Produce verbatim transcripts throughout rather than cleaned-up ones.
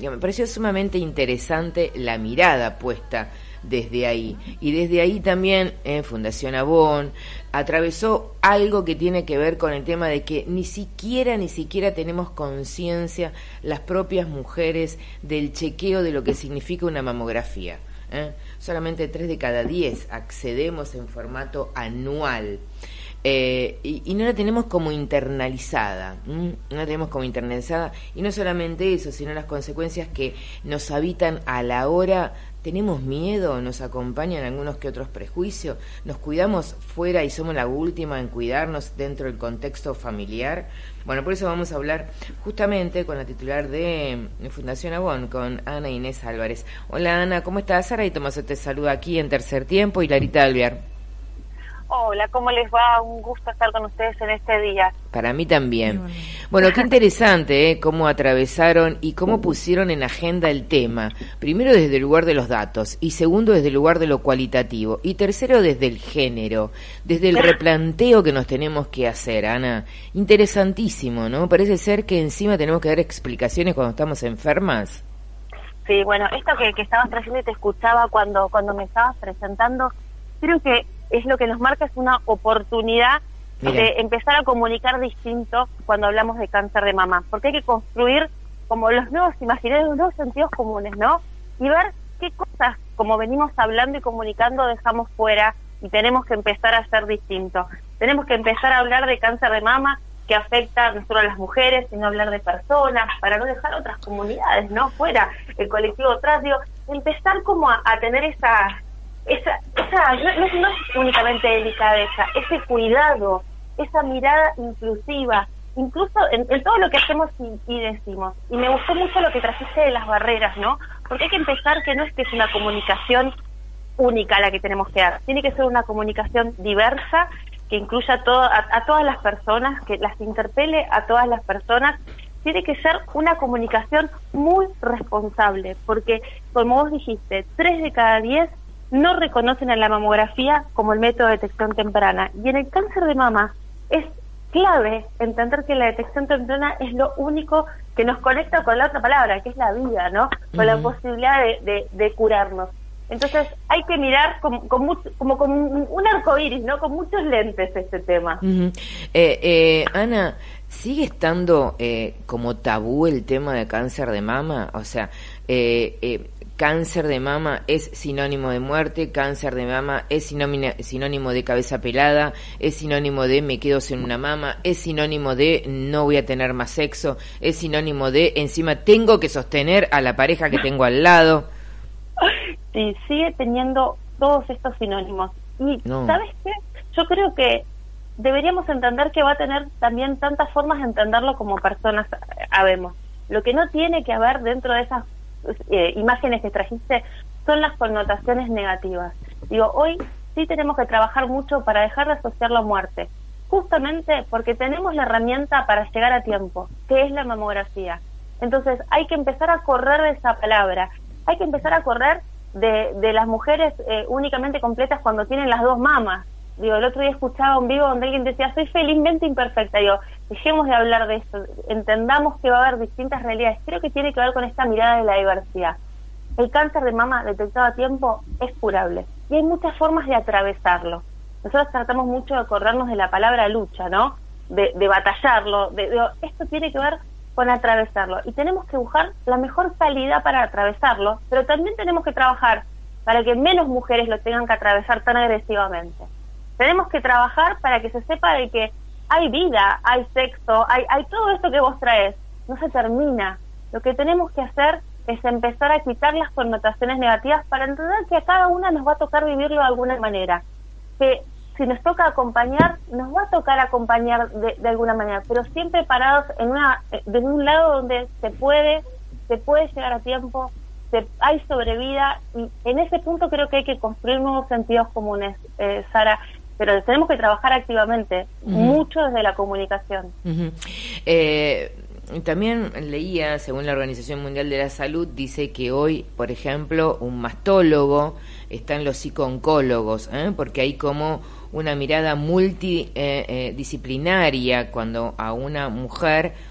me pareció sumamente interesante la mirada puesta desde ahí. Y desde ahí también eh, Fundación Avon atravesó algo que tiene que ver con el tema de que ni siquiera, ni siquiera tenemos conciencia las propias mujeres del chequeo de lo que significa una mamografía. ¿eh? Solamente tres de cada diez accedemos en formato anual. Eh, y, y no la tenemos como internalizada, ¿m? no la tenemos como internalizada, y no solamente eso, sino las consecuencias que nos habitan a la hora. Tenemos miedo, nos acompañan algunos que otros prejuicios, nos cuidamos fuera y somos la última en cuidarnos dentro del contexto familiar. Bueno, por eso vamos a hablar justamente con la titular de Fundación Avon, con Ana Inés Álvarez. Hola Ana, ¿cómo estás? Sara y Tomaso te saluda aquí en Tercer Tiempo y Larita Alvear. Hola, ¿cómo les va? Un gusto estar con ustedes en este día. Para mí también. Bueno, qué interesante, ¿eh? Cómo atravesaron y cómo pusieron en agenda el tema. Primero desde el lugar de los datos, y segundo desde el lugar de lo cualitativo, y tercero desde el género, desde el replanteo que nos tenemos que hacer, Ana. Interesantísimo, ¿no? Parece ser que encima tenemos que dar explicaciones cuando estamos enfermas. Sí, bueno, esto que, que estabas trayendo y te escuchaba cuando, cuando me estabas presentando, creo que es lo que nos marca, es una oportunidad Mira. de empezar a comunicar distinto cuando hablamos de cáncer de mama, porque hay que construir como los nuevos imaginarios, los nuevos sentidos comunes, ¿no? Y ver qué cosas, como venimos hablando y comunicando, dejamos fuera y tenemos que empezar a hacer distinto. Tenemos que empezar a hablar de cáncer de mama que afecta no solo a las mujeres, sino hablar de personas, para no dejar otras comunidades, ¿no? Fuera, el colectivo trans, digo, empezar como a, a tener esa... Esa, esa no, no, no es únicamente delicadeza, ese cuidado, esa mirada inclusiva, incluso en, en todo lo que hacemos y, y decimos. Y me gustó mucho lo que trajiste de las barreras, ¿no? Porque hay que empezar que no es que es una comunicación única la que tenemos que dar, tiene que ser una comunicación diversa, que incluya a, todo, a, a todas las personas, que las interpele a todas las personas. Tiene que ser una comunicación muy responsable, porque como vos dijiste, tres de cada diez no reconocen a la mamografía como el método de detección temprana. Y en el cáncer de mama es clave entender que la detección temprana es lo único que nos conecta con la otra palabra, que es la vida, ¿no? Con uh-huh. la posibilidad de, de, de curarnos. Entonces hay que mirar como, con mucho, como con un arcoíris, ¿no? Con muchos lentes este tema. Uh-huh. eh, eh, Ana, ¿sigue estando eh, como tabú el tema de cáncer de mama? O sea, eh, eh, cáncer de mama es sinónimo de muerte, cáncer de mama es sinónimo, sinónimo de cabeza pelada, es sinónimo de me quedo sin una mama, es sinónimo de no voy a tener más sexo, es sinónimo de encima tengo que sostener a la pareja que tengo al lado. Sí, sigue teniendo todos estos sinónimos. Y no. ¿Sabes qué? Yo creo que deberíamos entender que va a tener también tantas formas de entenderlo como personas habemos. Lo que no tiene que haber dentro de esas Eh, imágenes que trajiste son las connotaciones negativas. Digo, hoy sí tenemos que trabajar mucho para dejar de asociar la muerte, justamente porque tenemos la herramienta para llegar a tiempo, que es la mamografía. Entonces hay que empezar a correr de esa palabra, hay que empezar a correr de, de las mujeres eh, únicamente completas cuando tienen las dos mamas. Digo, el otro día escuchaba un vivo donde alguien decía, soy felizmente imperfecta. Digo, dejemos de hablar de esto, entendamos que va a haber distintas realidades. Creo que tiene que ver con esta mirada de la diversidad. El cáncer de mama detectado a tiempo es curable y hay muchas formas de atravesarlo. Nosotros tratamos mucho de acordarnos de la palabra lucha, ¿no? De, de batallarlo. De, de, esto tiene que ver con atravesarlo y tenemos que buscar la mejor salida para atravesarlo, pero también tenemos que trabajar para que menos mujeres lo tengan que atravesar tan agresivamente. Tenemos que trabajar para que se sepa de que hay vida, hay sexo, hay, hay todo esto que vos traes. No se termina. Lo que tenemos que hacer es empezar a quitar las connotaciones negativas para entender que a cada una nos va a tocar vivirlo de alguna manera. Que si nos toca acompañar, nos va a tocar acompañar de, de alguna manera, pero siempre parados en una de un lado donde se puede, se puede llegar a tiempo, se, hay sobrevida, y en ese punto creo que hay que construir nuevos sentidos comunes, eh, Sara. Pero tenemos que trabajar activamente, uh-huh. mucho desde la comunicación. Uh-huh. Eh, también leía, según la Organización Mundial de la Salud, dice que hoy, por ejemplo, un mastólogo está en los psico-oncólogos, ¿eh? Porque hay como una mirada multidisciplinaria eh, eh, cuando a una mujer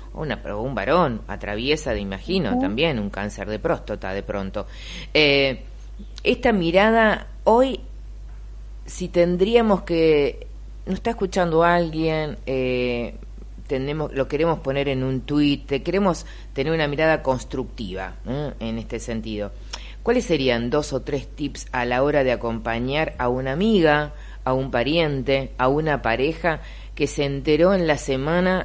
una, o un varón atraviesa, de imagino, uh-huh. también un cáncer de próstata de pronto. Eh, esta mirada, hoy, si tendríamos que, nos está escuchando alguien, eh, tenemos, lo queremos poner en un tuit, queremos tener una mirada constructiva, ¿eh? En este sentido. ¿Cuáles serían dos o tres tips a la hora de acompañar a una amiga, a un pariente, a una pareja que se enteró en la semana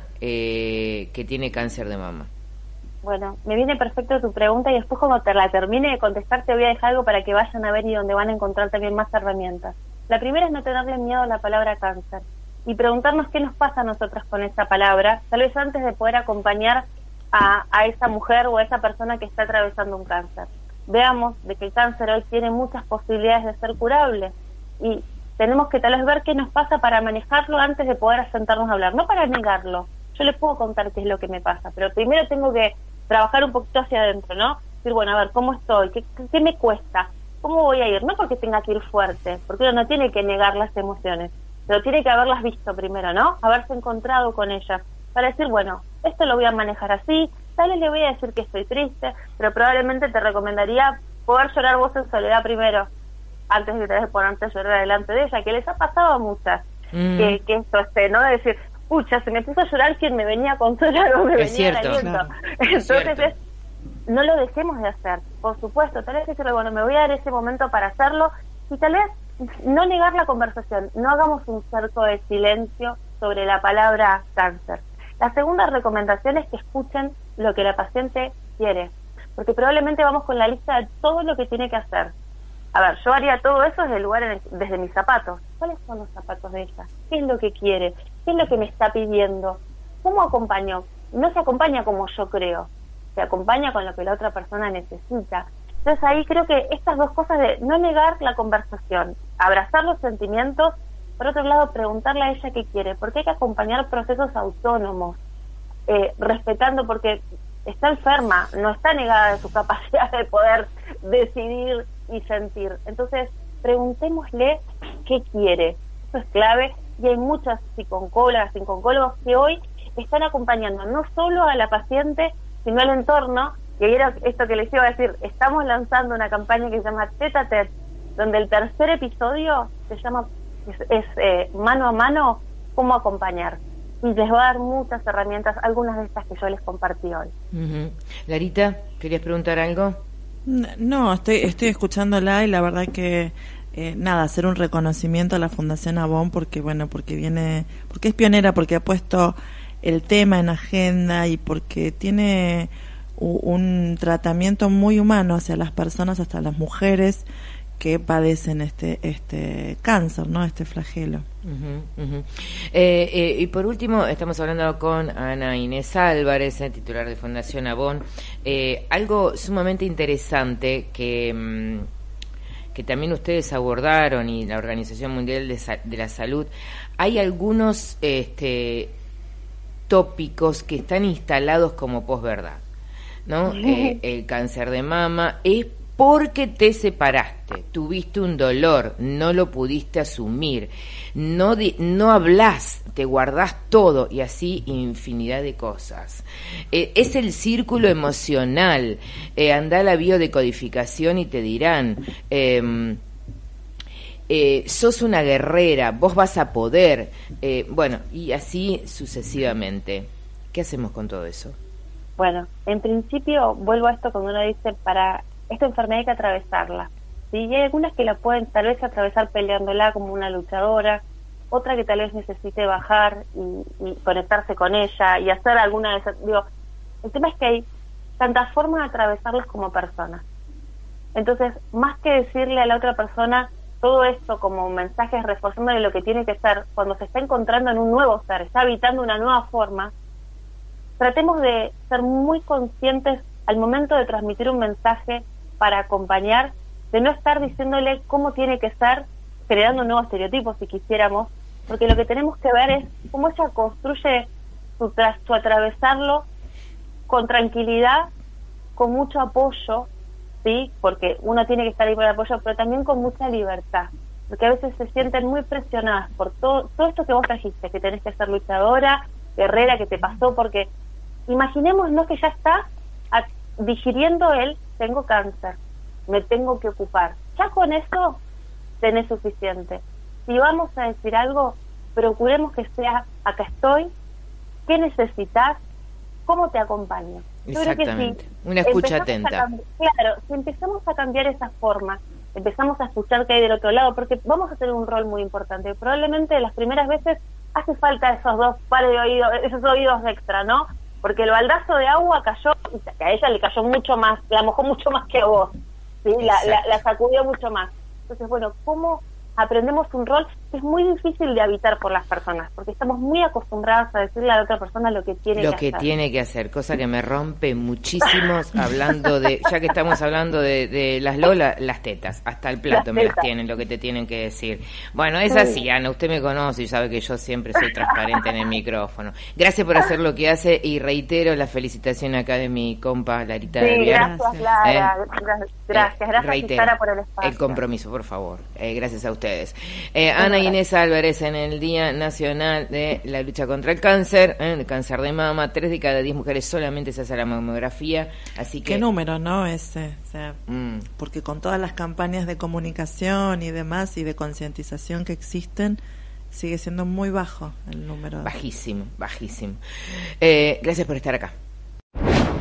eh, que tiene cáncer de mama? Bueno, me viene perfecto tu pregunta y después cuando te la termine de contestar te voy a dejar algo para que vayan a ver y donde van a encontrar también más herramientas. La primera es no tenerle miedo a la palabra cáncer y preguntarnos qué nos pasa a nosotros con esa palabra, tal vez antes de poder acompañar a, a esa mujer o a esa persona que está atravesando un cáncer. Veamos de que el cáncer hoy tiene muchas posibilidades de ser curable y tenemos que tal vez ver qué nos pasa para manejarlo antes de poder sentarnos a hablar, no para negarlo. Yo les puedo contar qué es lo que me pasa, pero primero tengo que trabajar un poquito hacia adentro, ¿no? Decir, bueno, a ver, ¿cómo estoy? ¿Qué, qué me cuesta? ¿Cómo voy a ir? No porque tenga que ir fuerte, porque uno no tiene que negar las emociones, pero tiene que haberlas visto primero, ¿no? Haberse encontrado con ellas, para decir, bueno, esto lo voy a manejar así, tal vez le voy a decir que estoy triste, pero probablemente te recomendaría poder llorar vos en soledad primero, antes de tener que ponerte a llorar delante de ella, que les ha pasado a muchas, mm. que, que esto esté, ¿no? De decir, pucha, se me puso a llorar quien me venía a consolar o me es venía cierto, a aliento. Claro. Entonces es, no lo dejemos de hacer, por supuesto, tal vez decirle, bueno, me voy a dar ese momento para hacerlo, y tal vez no negar la conversación, no hagamos un cerco de silencio sobre la palabra cáncer. La segunda recomendación es que escuchen lo que la paciente quiere, porque probablemente vamos con la lista de todo lo que tiene que hacer. A ver, yo haría todo eso desde el lugar, en el, desde mis zapatos. ¿Cuáles son los zapatos de ella? ¿Qué es lo que quiere? ¿Qué es lo que me está pidiendo? ¿Cómo acompaño? No se acompaña como yo creo, se acompaña con lo que la otra persona necesita. Entonces ahí creo que estas dos cosas de no negar la conversación, abrazar los sentimientos, por otro lado preguntarle a ella qué quiere, porque hay que acompañar procesos autónomos, eh, respetando, porque está enferma, no está negada de su capacidad de poder decidir y sentir. Entonces, preguntémosle qué quiere. Eso es clave, y hay muchas psicooncólogas, psicólogos que hoy están acompañando no solo a la paciente, sino al entorno, y era esto que les iba a decir, estamos lanzando una campaña que se llama Tete a Tete, donde el tercer episodio se llama, es, es eh, mano a mano, cómo acompañar. Y les va a dar muchas herramientas, algunas de estas que yo les compartí hoy. Uh-huh. Larita, ¿querías preguntar algo? No, estoy estoy escuchándola y la verdad que eh, nada, hacer un reconocimiento a la Fundación Avon porque bueno, porque viene, porque es pionera, porque ha puesto el tema en agenda y porque tiene u, un tratamiento muy humano hacia las personas, hasta las mujeres que padecen este este cáncer, ¿no? Este flagelo. Uh-huh, uh-huh. Eh, eh, y por último, estamos hablando con Ana Inés Álvarez, eh, titular de Fundación Avon. Eh, algo sumamente interesante que, mm, que también ustedes abordaron y la Organización Mundial de, Sa- de la Salud. Hay algunos este, tópicos que están instalados como posverdad, ¿no? Uh-huh. Eh, el cáncer de mama es porque te separaste, tuviste un dolor, no lo pudiste asumir, no di, no hablás, te guardás todo y así infinidad de cosas. Eh, es el círculo emocional, eh, anda a la biodecodificación y te dirán, eh, eh, sos una guerrera, vos vas a poder, eh, bueno, y así sucesivamente. ¿Qué hacemos con todo eso? Bueno, en principio, vuelvo a esto cuando uno dice para... esta enfermedad hay que atravesarla, ¿sí? Y hay algunas que la pueden tal vez atravesar peleándola como una luchadora, otra que tal vez necesite bajar y, y conectarse con ella y hacer alguna de esas. Digo, el tema es que hay tantas formas de atravesarlas como personas. Entonces, más que decirle a la otra persona todo esto como mensajes reforzándole lo que tiene que ser, cuando se está encontrando en un nuevo ser, está habitando una nueva forma, tratemos de ser muy conscientes al momento de transmitir un mensaje para acompañar, de no estar diciéndole cómo tiene que ser, creando nuevos estereotipos si quisiéramos, porque lo que tenemos que ver es cómo ella construye su, tras, su atravesarlo con tranquilidad, con mucho apoyo, ¿sí? Porque uno tiene que estar ahí por el apoyo, pero también con mucha libertad, porque a veces se sienten muy presionadas por todo, todo esto que vos trajiste, que tenés que ser luchadora, guerrera, que te pasó, porque imaginémonos que ya está a, digiriendo el tengo cáncer, me tengo que ocupar. Ya con eso tenés suficiente. Si vamos a decir algo, procuremos que sea acá estoy, ¿qué necesitas? ¿Cómo te acompaño? Yo Exactamente, creo que si una escucha atenta. Claro, si empezamos a cambiar esa forma, empezamos a escuchar qué hay del otro lado, porque vamos a tener un rol muy importante. Probablemente las primeras veces hace falta esos dos pares de oídos, esos oídos extra, ¿no? Porque el baldazo de agua cayó, y a ella le cayó mucho más, la mojó mucho más que a vos, ¿sí? La, la, la sacudió mucho más. Entonces, bueno, ¿cómo aprendemos un rol que es muy difícil de habitar por las personas? Porque estamos muy acostumbradas a decirle a la otra persona lo que tiene lo que, que hacer. tiene que hacer, cosa que me rompe muchísimos hablando de, ya que estamos hablando de, de las lolas, las tetas, hasta el plato las me las tienen, lo que te tienen que decir. Bueno, es sí. así, Ana, usted me conoce y sabe que yo siempre soy transparente en el micrófono. Gracias por hacer lo que hace y reitero la felicitación acá de mi compa Larita sí, de Viar. Gracias, Lara, eh, gracias, gracias, gracias reitero, Sara, por el espacio. El compromiso, por favor, eh, gracias a ustedes. Eh, Ana Inés Álvarez, en el Día Nacional de la Lucha contra el Cáncer, eh, el cáncer de mama, tres de cada diez mujeres solamente se hace la mamografía, así que... ¿Qué número, no? Ese, o sea, mm. porque con todas las campañas de comunicación y demás y de concientización que existen, sigue siendo muy bajo el número. Bajísimo, bajísimo. Eh, gracias por estar acá.